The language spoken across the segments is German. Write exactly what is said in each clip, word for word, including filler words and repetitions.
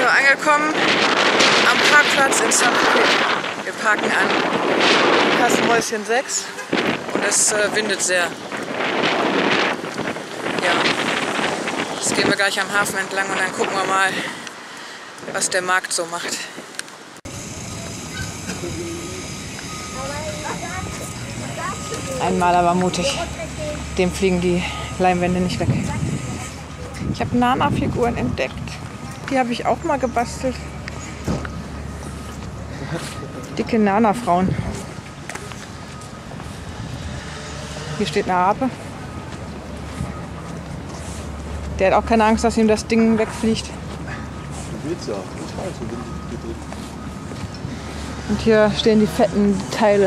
So, angekommen am Parkplatz in Saint-Tropez. Wir parken an Kassenhäuschen sechs und es äh, windet sehr. Ja, jetzt gehen wir gleich am Hafen entlang und dann gucken wir mal, was der Markt so macht. Ein Maler war mutig. Dem fliegen die Leinwände nicht weg. Ich habe Nana-Figuren entdeckt. Die habe ich auch mal gebastelt. Dicke Nana-Frauen. Hier steht eine Rabe. Der hat auch keine Angst, dass ihm das Ding wegfliegt. Und hier stehen die fetten Teile.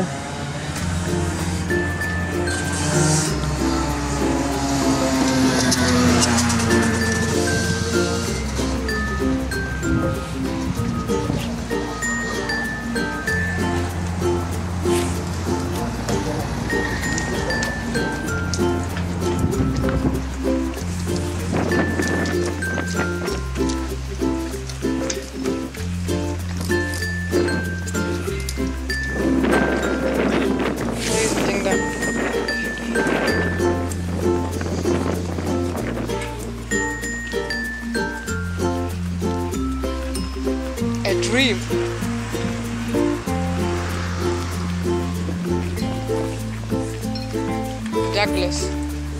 Dream. Douglas.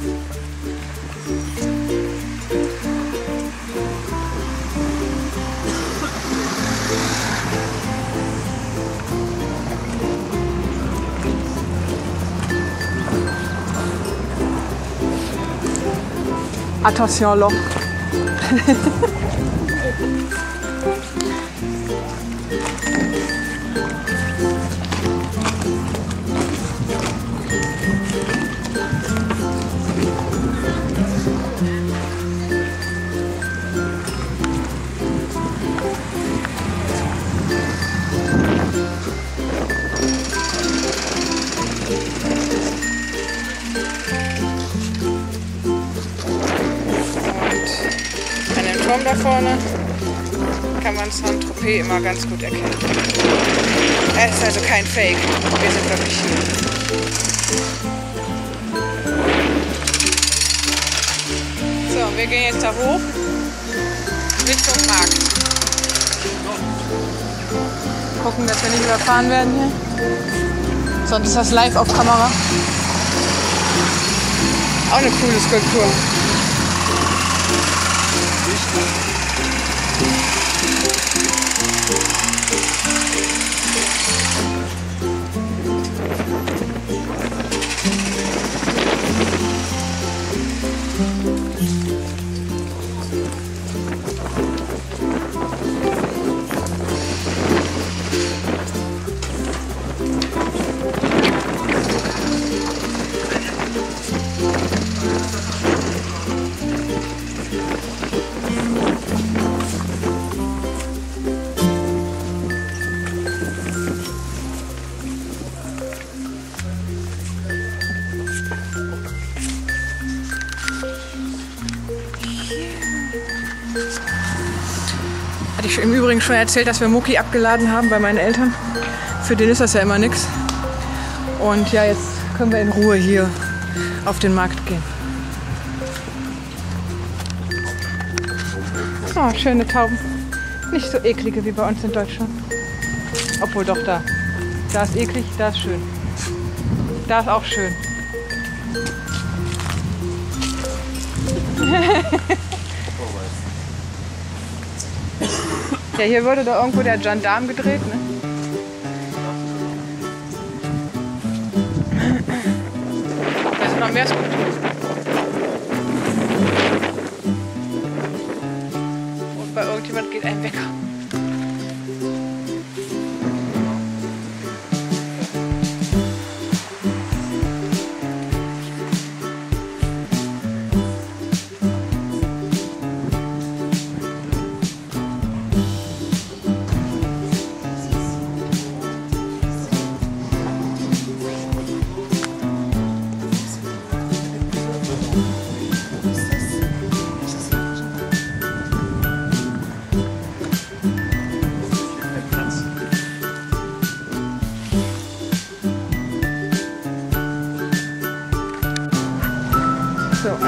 Attention, Loch. Turm da vorne kann man Saint-Tropez immer ganz gut erkennen. Es ist also kein Fake, wir sind wirklich hier. So, wir gehen jetzt da hoch mit zum Markt. Gucken, dass wir nicht überfahren werden hier. Sonst ist das live auf Kamera. Auch eine coole Skulptur. Hatte ich im Übrigen schon erzählt, dass wir Mucki abgeladen haben bei meinen Eltern. Für den ist das ja immer nichts. Und ja, jetzt können wir in Ruhe hier auf den Markt gehen. Oh, schöne Tauben. Nicht so eklige wie bei uns in Deutschland. Obwohl doch da. Da ist eklig, da ist schön. Da ist auch schön. Ja, hier wurde doch irgendwo der Gendarm gedreht, ne? Da sind noch mehr Skulpturen. Und bei irgendjemand geht ein Wecker.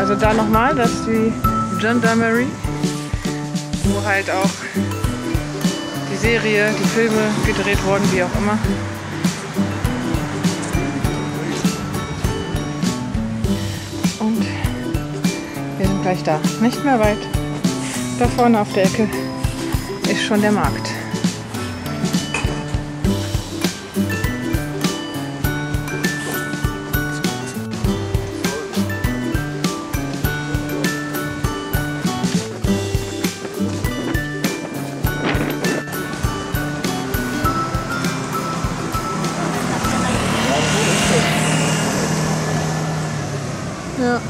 Also da nochmal, das ist die Gendarmerie, wo halt auch die Serie, die Filme gedreht wurden, wie auch immer. Und wir sind gleich da. Nicht mehr weit. Da vorne auf der Ecke ist schon der Markt. Ja.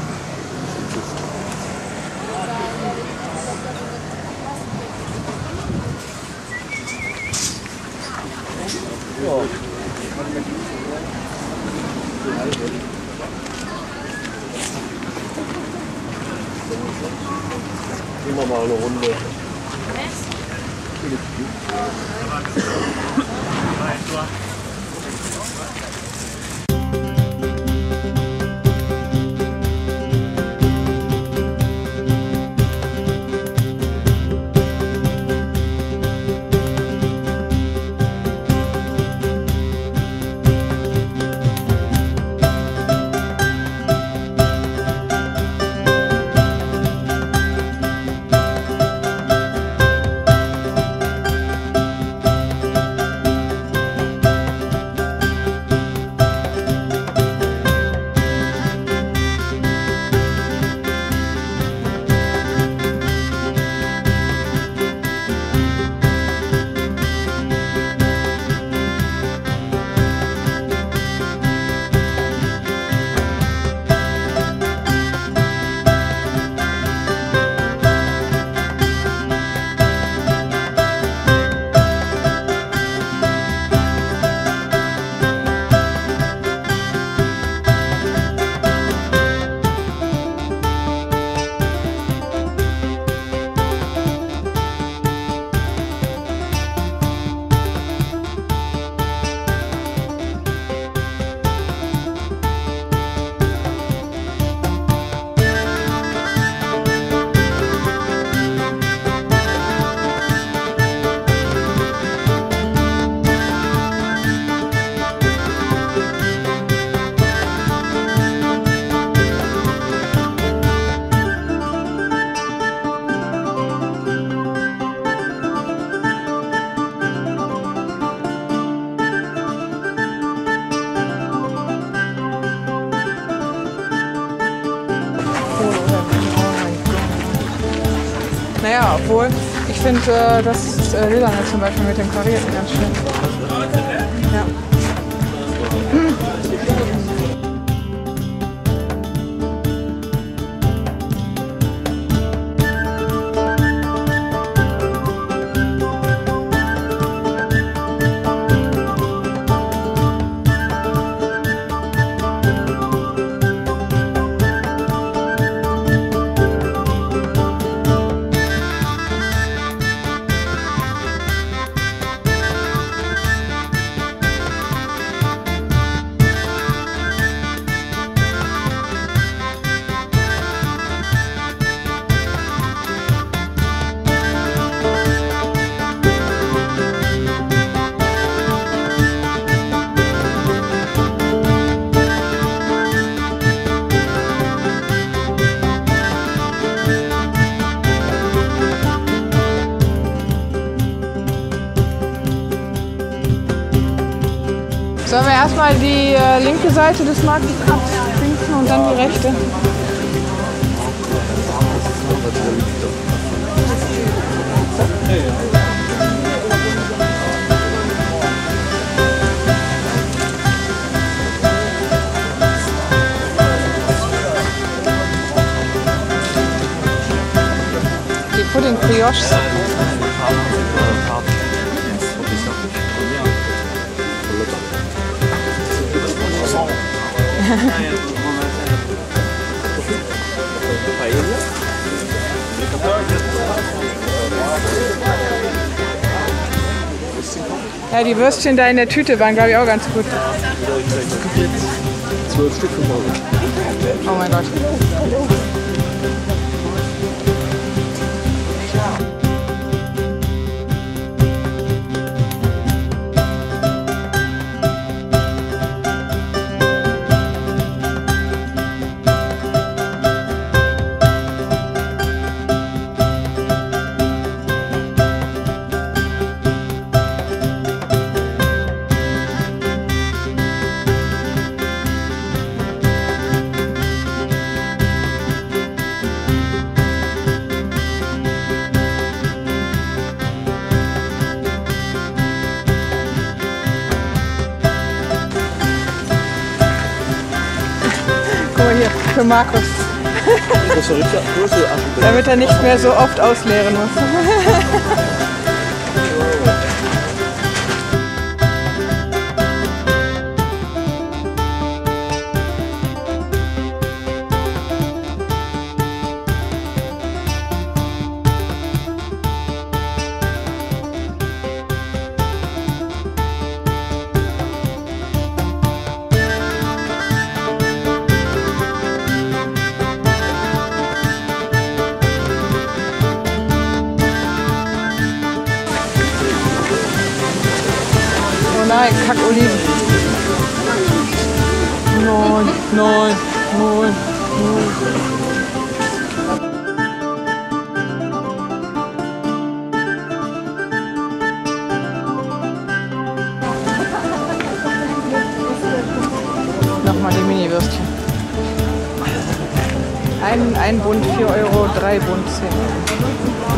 Gehen wir mal eine Runde. Naja, obwohl, ich finde äh, das äh, Lilane zum Beispiel mit dem Karierten ganz schön. Ja. Hm. Sollen wir erstmal die äh, linke Seite des Marktes abtrinken und dann die rechte? Die Pudding Brioches. Ja, die Würstchen da in der Tüte waren, glaube ich, auch ganz gut. Zwölf Stück für morgen. Oh mein Gott. für Markus. Damit er nicht mehr so oft ausleeren muss. Nein, Kack-Oliven. Nein, nein, nein, nein. Nochmal die Mini-Würstchen. Ein, ein Bund vier Euro, drei Bund zehn Euro.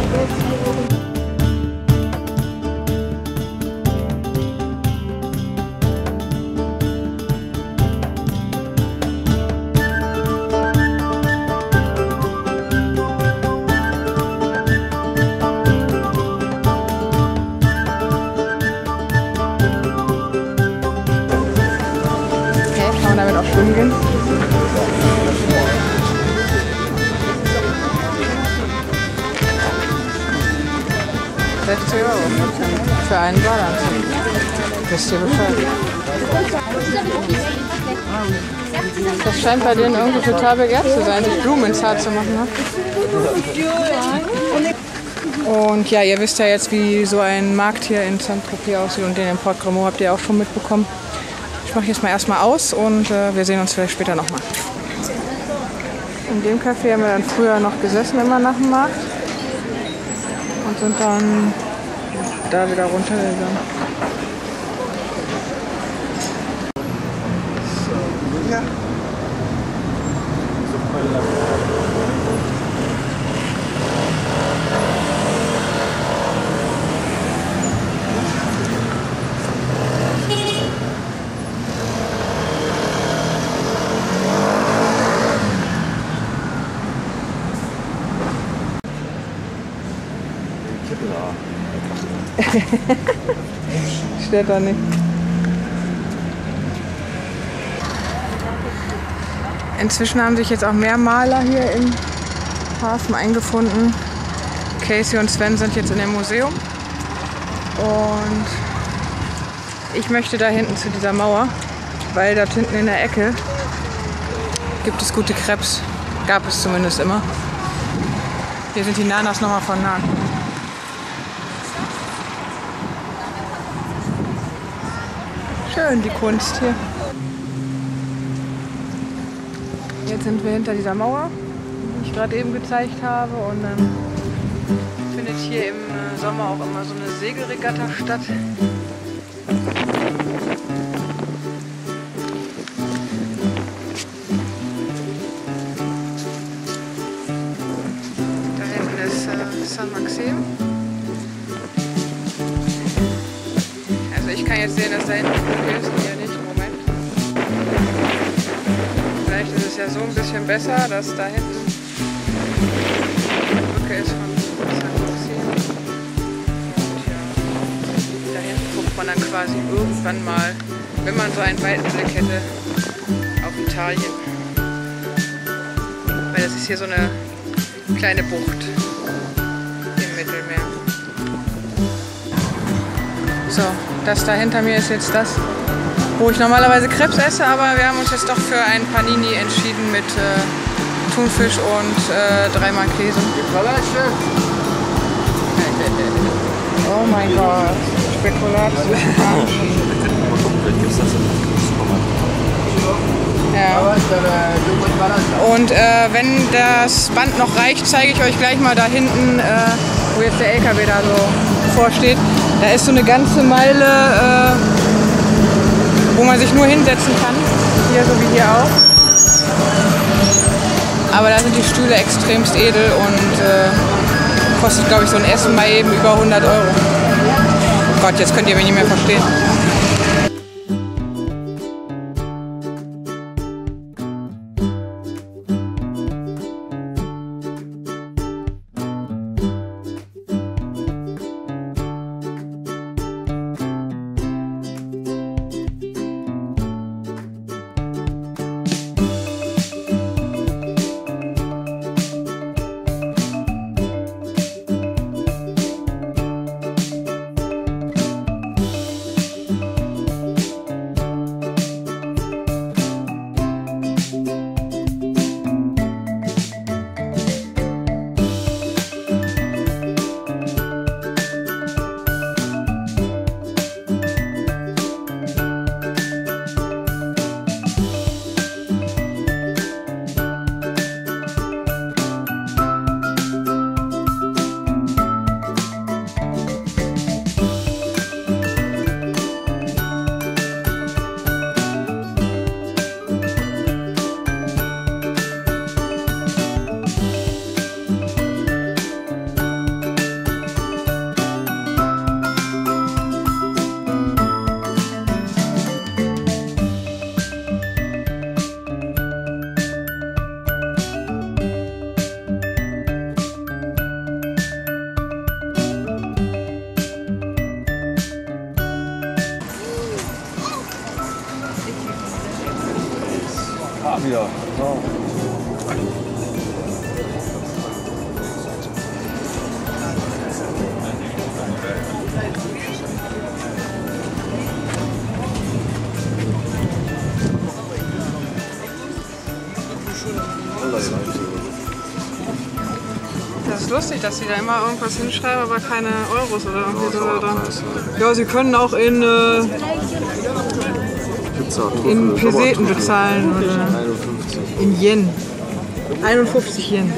Damit auch schwimmen gehen. sechzig Euro für einen Badeanzug. Wisst ihr Bescheid? Das scheint bei denen irgendwie total begehrt zu sein, sich Blumen ins Haar zu machen. Ne? Und ja, ihr wisst ja jetzt, wie so ein Markt hier in Saint-Tropez aussieht und den in Port Grémaud habt ihr auch schon mitbekommen. Ich mache jetzt mal erstmal aus und äh, wir sehen uns vielleicht später nochmal. In dem Café haben wir dann früher noch gesessen, immer nach dem Markt. Und sind dann da wieder runtergegangen. So. Ja. Steht da nicht. Inzwischen haben sich jetzt auch mehr Maler hier im Hafen eingefunden. Casey und Sven sind jetzt in dem Museum. Und ich möchte da hinten zu dieser Mauer, weil dort hinten in der Ecke gibt es gute Crepes. Gab es zumindest immer. Hier sind die Nanas nochmal von nah. Schön, die Kunst hier. Jetzt sind wir hinter dieser Mauer, die ich gerade eben gezeigt habe. Und dann findet hier im Sommer auch immer so eine Segelregatta statt. Da hinten ist äh, Saint-Maxime. Ich kann jetzt sehen, dass da hinten dunkel ist und hier nicht im Moment. Vielleicht ist es ja so ein bisschen besser, dass da hinten die Brücke ist von Saint-Maxime. Und ja, da hinten guckt man dann quasi irgendwann mal, wenn man so einen weiten Blick hätte, auf Italien. Weil das ist hier so eine kleine Bucht im Mittelmeer. So. Das da hinter mir ist jetzt das, wo ich normalerweise Crepes esse, aber wir haben uns jetzt doch für ein Panini entschieden mit äh, Thunfisch und äh, dreimal Käse. Oh mein Gott, Spekulat. Ja. Und äh, wenn das Band noch reicht, zeige ich euch gleich mal da hinten, äh, wo jetzt der L K W da so vorsteht. Da ist so eine ganze Meile, äh, wo man sich nur hinsetzen kann. Hier so wie hier auch. Aber da sind die Stühle extremst edel und äh, kostet, glaube ich, so ein Essen mal eben über hundert Euro. Oh Gott, jetzt könnt ihr mich nicht mehr verstehen. Ja, so. Das ist lustig, dass sie da immer irgendwas hinschreiben, aber keine Euros oder irgendwie so. Oder? Ja, sie können auch in, äh, in Peseten bezahlen oder in Yen. einundfünfzig Yen.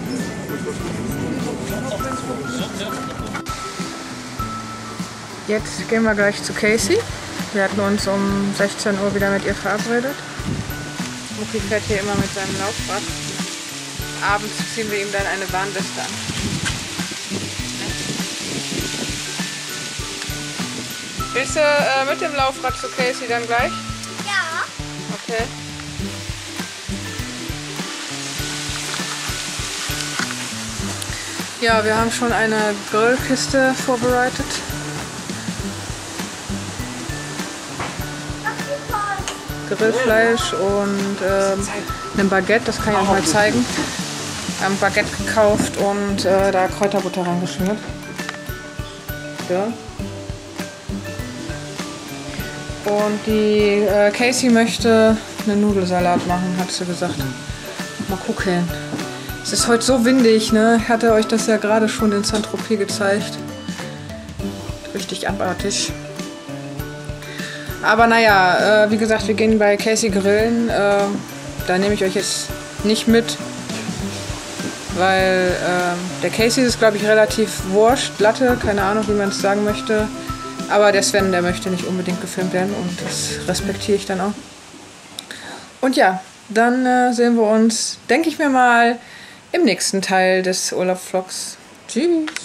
Jetzt gehen wir gleich zu Casey. Wir hatten uns um sechzehn Uhr wieder mit ihr verabredet. Mucki fährt hier immer mit seinem Laufrad. Abends ziehen wir ihm dann eine Warnweste an. Willst du äh, mit dem Laufrad zu Casey dann gleich? Ja. Okay. Ja, wir haben schon eine Grillkiste vorbereitet. Grillfleisch und ähm, ein Baguette, das kann ich euch mal zeigen. Wir haben Baguette gekauft und äh, da Kräuterbutter reingeschmiert. Ja. Und die äh, Casey möchte einen Nudelsalat machen, hat sie gesagt. Mal gucken. Es ist heute so windig, ne? Ich hatte euch das ja gerade schon in Saint-Tropez gezeigt. Richtig abartig. Aber naja, äh, wie gesagt, wir gehen bei Casey grillen. Äh, da nehme ich euch jetzt nicht mit, weil äh, der Casey ist, glaube ich, relativ wurscht, Latte, keine Ahnung, wie man es sagen möchte. Aber der Sven, der möchte nicht unbedingt gefilmt werden und das respektiere ich dann auch. Und ja, dann äh, sehen wir uns, denke ich mir mal, im nächsten Teil des Urlaubsvlogs. Tschüss!